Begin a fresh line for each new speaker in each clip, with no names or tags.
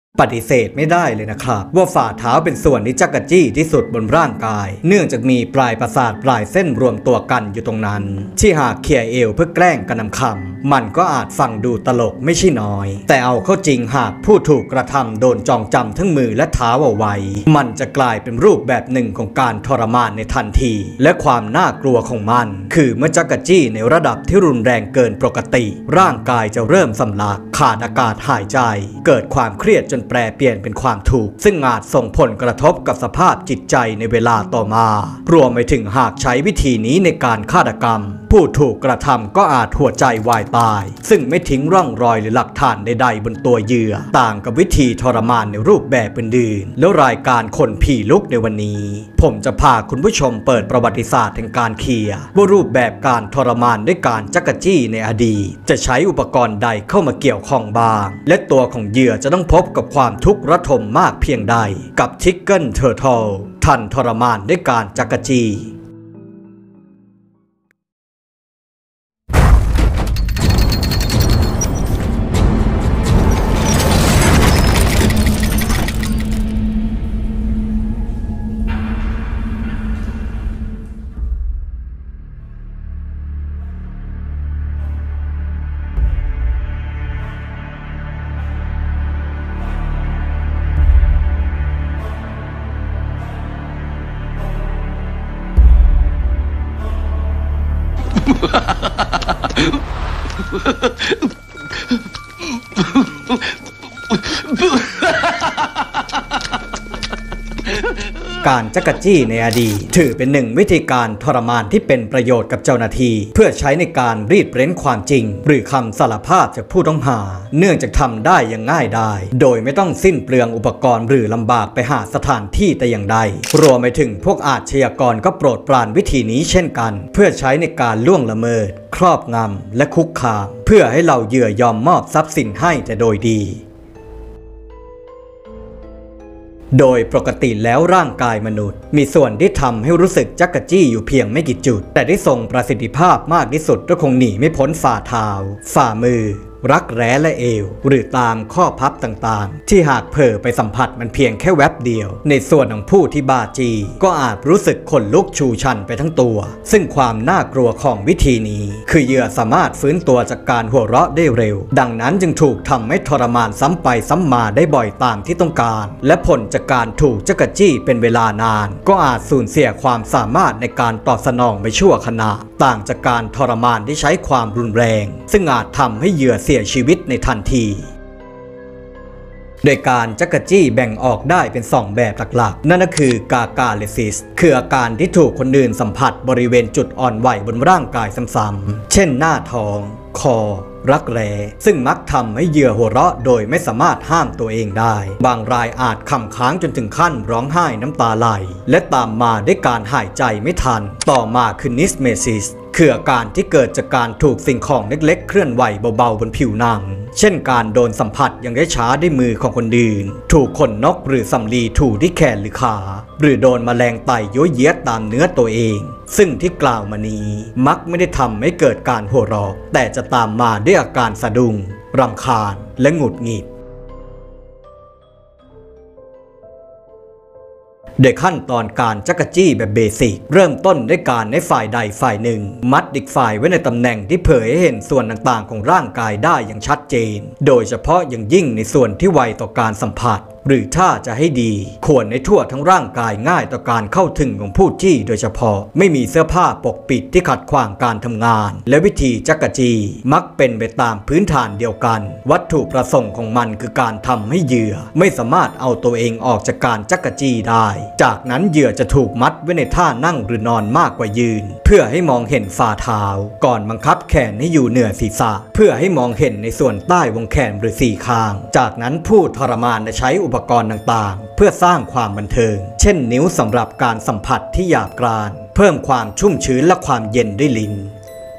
ปฏิเสธไม่ได้เลยนะครับว่าฝ่าเท้าเป็นส่วนที่จักจี้ที่สุดบนร่างกายเนื่องจากมีปลายประสาทปลายเส้นรวมตัวกันอยู่ตรงนั้นที่หากเขี่ยเอวเพื่อแกล้งกันนำคำมันก็อาจฟังดูตลกไม่ใช่น้อยแต่เอาเข้าจริงหากผู้ถูกกระทำโดนจองจำทั้งมือและเท้าเอาไว้มันจะกลายเป็นรูปแบบหนึ่งของการทรมานในทันทีและความน่ากลัวของมันคือเมื่อจักจี้ในระดับที่รุนแรงเกินปกติร่างกายจะเริ่มสำลักขาดอากาศหายใจเกิดความเครียดจนแปรเปลี่ยนเป็นความทุกข์ซึ่งอาจส่งผลกระทบกับสภาพจิตใจในเวลาต่อมารวมไปถึงหากใช้วิธีนี้ในการฆาตกรรมผู้ถูกกระทำก็อาจหัวใจวายตายซึ่งไม่ทิ้งร่องรอยหรือหลักฐานใดๆบนตัวเหยื่อต่างกับวิธีทรมานในรูปแบบอื่นๆแล้วรายการคนผีลุกในวันนี้ผมจะพาคุณผู้ชมเปิดประวัติศาสตร์แห่งการเคลียร์ว่ารูปแบบการทรมานด้วยการจักจี้ในอดีตจะใช้อุปกรณ์ใดเข้ามาเกี่ยวข้องบ้างและตัวของเหยื่อจะต้องพบกับความทุกข์ระทมมากเพียงใดกับทิกเกิลเทอร์ทัลทันทรมานด้วยการจักจี้การจักจี้ในอดีตถือเป็นหนึ่งวิธีการทรมานที่เป็นประโยชน์กับเจ้าหน้าที่เพื่อใช้ในการรีดเร้นความจริงหรือคำสารภาพจากผู้ต้องหาเนื่องจากทำได้อย่างง่ายดายโดยไม่ต้องสิ้นเปลืองอุปกรณ์หรือลำบากไปหาสถานที่แต่อย่างใดรวมไปถึงพวกอาชญากรก็โปรดปรานวิธีนี้เช่นกันเพื่อใช้ในการล่วงละเมิดครอบงำและคุกคามเพื่อให้เหล่าเหยื่อยอมมอบทรัพย์สินให้แต่โดยดีโดยปกติแล้วร่างกายมนุษย์มีส่วนที่ทำให้รู้สึกจักจี้อยู่เพียงไม่กี่จุดแต่ที่ทรงประสิทธิภาพมากที่สุดก็คงหนีไม่พ้นฝ่าเท้าฝ่ามือรักแร้และเอวหรือตามข้อพับต่างๆที่หากเผลอไปสัมผัสมันเพียงแค่แวบเดียวในส่วนของผู้ที่บ้าจี้ก็อาจรู้สึกขนลุกชูชันไปทั้งตัวซึ่งความน่ากลัวของวิธีนี้คือเหยื่อสามารถฟื้นตัวจากการหัวเราะได้เร็วดังนั้นจึงถูกทำให้ทรมานซ้ำไปซ้ำมาได้บ่อยตามที่ต้องการและผลจากการถูกจักจี้เป็นเวลานานก็อาจสูญเสียความสามารถในการตอบสนองไปชั่วขณะต่างจากการทรมานที่ใช้ความรุนแรงซึ่งอาจทำให้เหยื่อเสียชีวิตในทันทีโดยการจักจี้แบ่งออกได้เป็น2แบบหลักๆนั่นก็คือกากาเลซิสคืออาการที่ถูกคนอื่นสัมผัสบริเวณจุดอ่อนไหวบนร่างกายซ้ำๆเช่นหน้าท้องคอรักแร้ซึ่งมักทำให้เหยื่อหัวเราะโดยไม่สามารถห้ามตัวเองได้บางรายอาจขำค้างจนถึงขั้นร้องไห้น้ำตาไหลและตามมาด้วยการหายใจไม่ทันต่อมาคือนิสเมซิสคืออาการที่เกิดจากการถูกสิ่งของเล็กๆเคลื่อนไหวเบาๆบนผิวหนังเช่นการโดนสัมผัสอย่างช้าๆด้วยมือของคนอื่นถูกขนนกหรือสำลีถูที่แขนหรือขาหรือโดนแมลงไต่ยั่วเยียดตามเนื้อตัวเองซึ่งที่กล่าวมานี้มักไม่ได้ทำให้เกิดการหัวเราะแต่จะตามมาด้วยอาการสะดุ้งรำคาญและหงุดหงิดโดยขั้นตอนการจักจี้แบบเบสิกเริ่มต้นด้วยการให้ฝ่ายใดฝ่ายหนึ่งมัดอีกฝ่ายไว้ในตำแหน่งที่เผยให้เห็นส่วนต่างๆของร่างกายได้อย่างชัดเจนโดยเฉพาะอย่างยิ่งในส่วนที่ไวต่อการสัมผัสหรือถ้าจะให้ดีควรในทั่วทั้งร่างกายง่ายต่อการเข้าถึงของผู้จี้โดยเฉพาะไม่มีเสื้อผ้าปกปิดที่ขัดขวางการทำงานและวิธีจักจี้มักเป็นไปตามพื้นฐานเดียวกันวัตถุประสงค์ของมันคือการทำให้เหยื่อไม่สามารถเอาตัวเองออกจากการจักจี้ได้จากนั้นเหยื่อจะถูกมัดไว้ในท่านั่งหรือนอนมากกว่ายืนเพื่อให้มองเห็นฝ่าเท้าก่อนบังคับแขนให้อยู่เหนือศีรษะเพื่อให้มองเห็นในส่วนใต้วงแขนหรือสี่ข้างจากนั้นผู้ทรมานจะใช้อุปกรณ์ต่างๆเพื่อสร้างความบันเทิงเช่นนิ้วสำหรับการสัมผัสที่หยาบกร้านเพิ่มความชุ่มชื้นและความเย็นด้วยลิ้น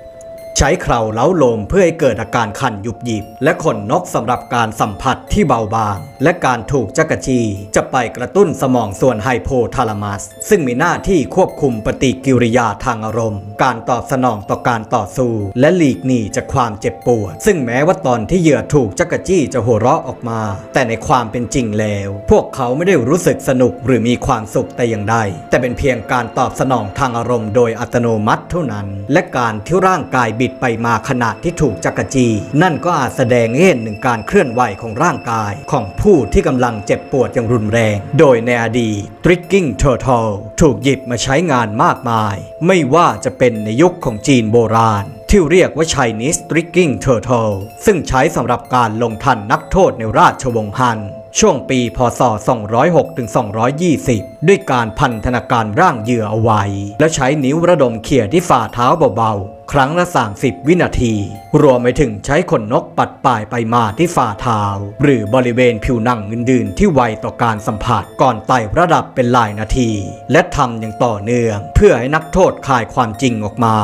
ใช้เคราเล้าโลมเพื่อให้เกิดอาการคันยุบยิบและขนนกสำหรับการสัมผัสที่เบาบางและการถูกจักรจี้จะไปกระตุ้นสมองส่วนไฮโพทาลามัสซึ่งมีหน้าที่ควบคุมปฏิกิริยาทางอารมณ์การตอบสนองต่อการต่อสู้และหลีกหนีจากความเจ็บปวดซึ่งแม้ว่าตอนที่เหยื่อถูกจักรจี้จะหัวเราะออกมาแต่ในความเป็นจริงแล้วพวกเขาไม่ได้รู้สึกสนุกหรือมีความสุขแต่อย่างใดแต่เป็นเพียงการตอบสนองทางอารมณ์โดยอัตโนมัติเท่านั้นและการที่ร่างกายบิดไปมาขณะที่ถูกจักรจี้นั่นก็อาจแสดงให้เห็นถึงการเคลื่อนไหวของร่างกายของผู้ที่กำลังเจ็บปวดอย่างรุนแรงโดยในอดีต Tricking Turtle ถูกหยิบมาใช้งานมากมายไม่ว่าจะเป็นในยุคของจีนโบราณที่เรียกว่า Chinese Tricking Turtle ซึ่งใช้สำหรับการลงทันนักโทษในราชวงศ์ฮันช่วงปีพ.ศ. 206-220 ด้วยการพันธนาการร่างเหยื่อเอาไว้แล้วใช้นิ้วระดมเขี่ยที่ฝ่าเท้าเบาๆครั้งละ30 วินาทีรวมไปถึงใช้ขนนกปัดป่ายไปมาที่ฝ่าเท้าหรือบริเวณผิวหนังอื่นๆที่ไวต่อการสัมผัสก่อนไต่ระดับเป็นหลายนาทีและทำอย่างต่อเนื่องเพื่อให้นักโทษคายความจริงออกมา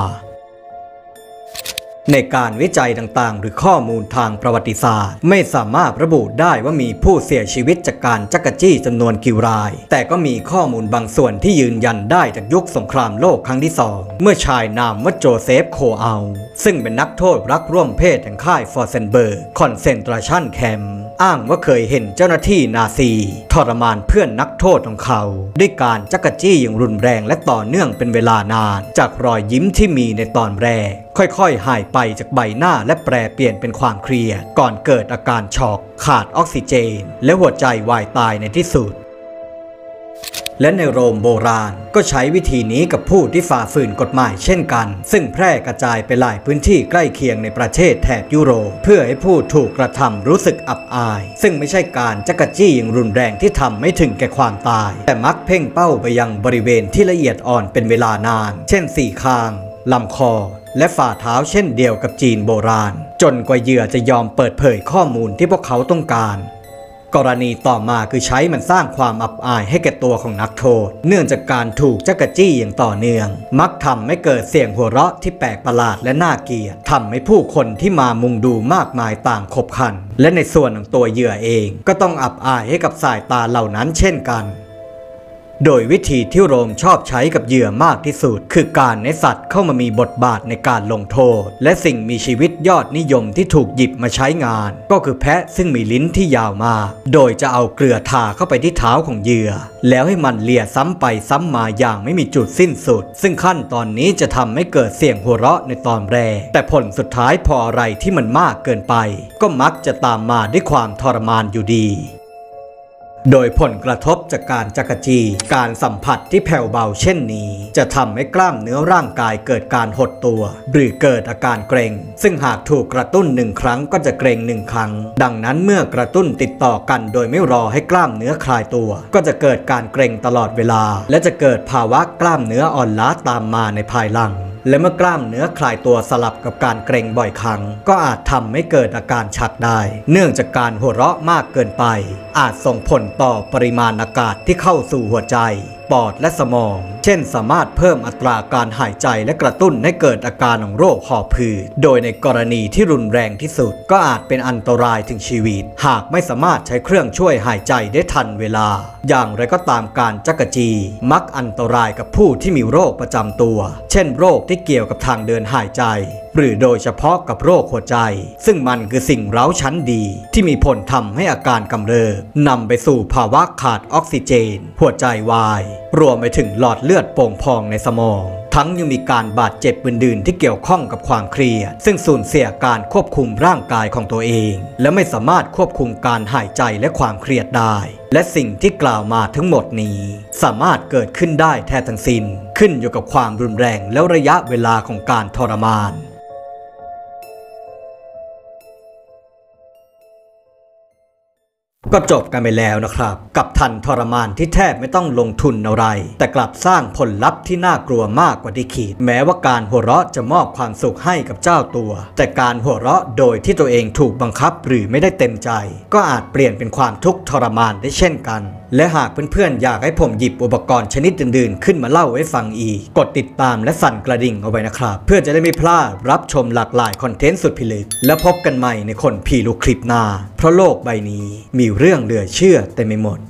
ในการวิจัยต่างๆหรือข้อมูลทางประวัติศาสตร์ไม่สามารถระบุได้ว่ามีผู้เสียชีวิตจากการจักรจี้จำนวนกี่รายแต่ก็มีข้อมูลบางส่วนที่ยืนยันได้จากยุคสงครามโลกครั้งที่2เมื่อชายนามว่าโจเซฟโคอัลซึ่งเป็นนักโทษรักร่วมเพศแห่งค่ายฟอร์เซนเบิร์กคอนเซนทราชันแคมป์อ้างว่าเคยเห็นเจ้าหน้าที่นาซีทรมานเพื่อนนักโทษของเขาด้วยการจักรจี้อย่างรุนแรงและต่อเนื่องเป็นเวลานานจากรอยยิ้มที่มีในตอนแรกค่อยๆหายไปจากใบหน้าและแปรเปลี่ยนเป็นความเครียดก่อนเกิดอาการช็อกขาดออกซิเจนและหัวใจวายตายในที่สุดและในโรมโบราณก็ใช้วิธีนี้กับผู้ที่ฝ่าฝืนกฎหมายเช่นกันซึ่งแพร่กระจายไปหลายพื้นที่ใกล้เคียงในประเทศแถบยุโรปเพื่อให้ผู้ถูกกระทำรู้สึกอับอายซึ่งไม่ใช่การจักรจี้อย่างรุนแรงที่ทำไม่ถึงแก่ความตายแต่มักเพ่งเป้าไปยังบริเวณที่ละเอียดอ่อนเป็นเวลานานเช่นสี่ข้างลำคอและฝ่าเท้าเช่นเดียวกับจีนโบราณจนกว่าเหยื่อจะยอมเปิดเผยข้อมูลที่พวกเขาต้องการกรณีต่อมาคือใช้มันสร้างความอับอายให้แก่ตัวของนักโทษเนื่องจากการถูกจักรจี้อย่างต่อเนื่องมักทำให้เกิดเสียงหัวเราะที่แปลกประหลาดและน่าเกลียดทำให้ผู้คนที่มามุงดูมากมายต่างขบขันและในส่วนของตัวเหยื่อเองก็ต้องอับอายให้กับสายตาเหล่านั้นเช่นกันโดยวิธีที่โรมชอบใช้กับเหยื่อมากที่สุดคือการให้สัตว์เข้ามามีบทบาทในการลงโทษและสิ่งมีชีวิตยอดนิยมที่ถูกหยิบมาใช้งานก็คือแพะซึ่งมีลิ้นที่ยาวมากโดยจะเอาเกลือทาเข้าไปที่เท้าของเหยื่อแล้วให้มันเลียซ้ำไปซ้ำมาอย่างไม่มีจุดสิ้นสุดซึ่งขั้นตอนนี้จะทำให้เกิดเสียงหัวเราะในตอนแรกแต่ผลสุดท้ายพออะไรที่มันมากเกินไปก็มักจะตามมาด้วยความทรมานอยู่ดีโดยผลกระทบจากการจักรจี้การสัมผัสที่แผ่วเบาเช่นนี้จะทำให้กล้ามเนื้อร่างกายเกิดการหดตัวหรือเกิดอาการเกร็งซึ่งหากถูกกระตุ้น1 ครั้งก็จะเกร็ง1 ครั้งดังนั้นเมื่อกระตุ้นติดต่อกันโดยไม่รอให้กล้ามเนื้อคลายตัวก็จะเกิดการเกร็งตลอดเวลาและจะเกิดภาวะกล้ามเนื้ออ่อนล้าตามมาในภายหลังและเมื่อกล้ามเนื้อคลายตัวสลับกับการเกร็งบ่อยครั้งก็อาจทำให้เกิดอาการชักได้เนื่องจากการหัวเราะมากเกินไปอาจส่งผลต่อปริมาณอากาศที่เข้าสู่หัวใจปอดและสมองเช่นสามารถเพิ่มอัตราการหายใจและกระตุ้นให้เกิดอาการของโรคหอบหืดโดยในกรณีที่รุนแรงที่สุดก็อาจเป็นอันตรายถึงชีวิตหากไม่สามารถใช้เครื่องช่วยหายใจได้ทันเวลาอย่างไรก็ตามการจักรจี้มักอันตรายกับผู้ที่มีโรคประจำตัวเช่นโรคที่เกี่ยวกับทางเดินหายใจหรือโดยเฉพาะกับโรคหัวใจซึ่งมันคือสิ่งเร้าชั้นดีที่มีผลทำให้อาการกำเริบนำไปสู่ภาวะขาดออกซิเจนหัวใจวายรวมไปถึงหลอดเลือดโป่งพองในสมองทั้งยังมีการบาดเจ็บอื่นๆที่เกี่ยวข้องกับความเครียดซึ่งสูญเสียการควบคุมร่างกายของตัวเองและไม่สามารถควบคุมการหายใจและความเครียดได้และสิ่งที่กล่าวมาทั้งหมดนี้สามารถเกิดขึ้นได้แท้ทั้งสิ้นขึ้นอยู่กับความรุนแรงและระยะเวลาของการทรมานก็จบกันไปแล้วนะครับกับทันทรมานที่แทบไม่ต้องลงทุนอะไรแต่กลับสร้างผลลัพธ์ที่น่ากลัวมากกว่าที่คิดแม้ว่าการหัวเราะจะมอบความสุขให้กับเจ้าตัวแต่การหัวเราะโดยที่ตัวเองถูกบังคับหรือไม่ได้เต็มใจก็อาจเปลี่ยนเป็นความทุกข์ทรมานได้เช่นกันและหากเพื่อนๆอยากให้ผมหยิบอุปกรณ์ชนิดอื่นๆขึ้นมาเล่าให้ฟังอีกกดติดตามและสั่นกระดิ่งเอาไว้นะครับเพื่อจะได้ไม่พลาดรับชมหลากหลายคอนเทนต์สุดพิลึกและพบกันใหม่ในคนผีลูกคลิปหน้าเพราะโลกใบนี้มีเรื่องเหลือเชื่อเต็มไปหมด